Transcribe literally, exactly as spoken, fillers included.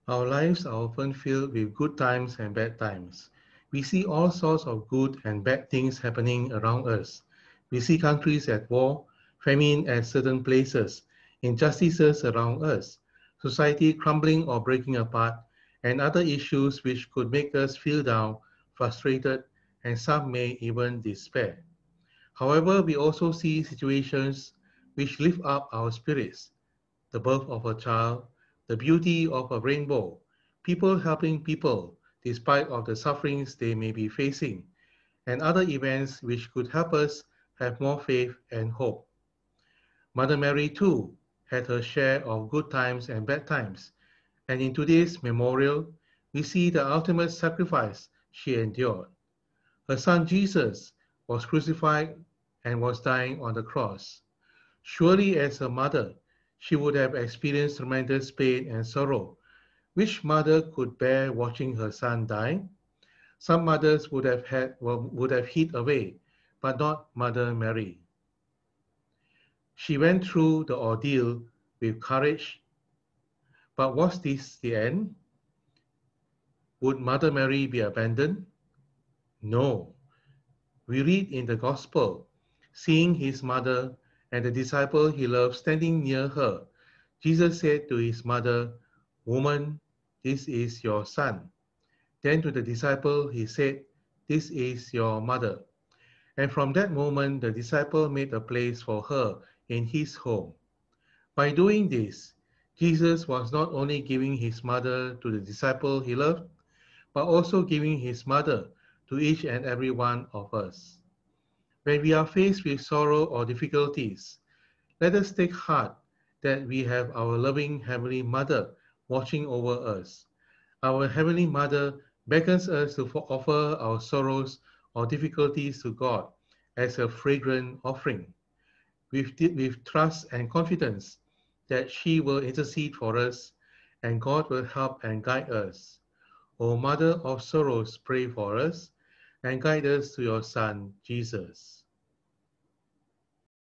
Our lives are often filled with good times and bad times. We see all sorts of good and bad things happening around us. We see countries at war, famine at certain places, injustices around us, society crumbling or breaking apart, and other issues which could make us feel down, frustrated, and some may even despair. However, we also see situations which lift up our spirits: the birth of a child, the beauty of a rainbow, people helping people despite of the sufferings they may be facing, and other events which could help us have more faith and hope. Mother Mary too had her share of good times and bad times, and in today's memorial, we see the ultimate sacrifice she endured. Her son Jesus was crucified and was dying on the cross. Surely as a mother, she would have experienced tremendous pain and sorrow. Which mother could bear watching her son die? Some mothers would have had would have hid away, but not Mother Mary. She went through the ordeal with courage, but was this the end? Would Mother Mary be abandoned? No. We read in the Gospel, seeing his mother and the disciple he loved standing near her, Jesus said to his mother, "Woman, this is your son." Then to the disciple he said, "This is your mother." And from that moment, the disciple made a place for her in his home. By doing this, Jesus was not only giving his mother to the disciple he loved, but also giving his mother to each and every one of us. When we are faced with sorrow or difficulties, let us take heart that we have our loving Heavenly Mother watching over us. Our Heavenly Mother beckons us to offer our sorrows or difficulties to God as a fragrant offering, with, with trust and confidence that she will intercede for us and God will help and guide us. O Mother of Sorrows, pray for us and guide us to your Son, Jesus.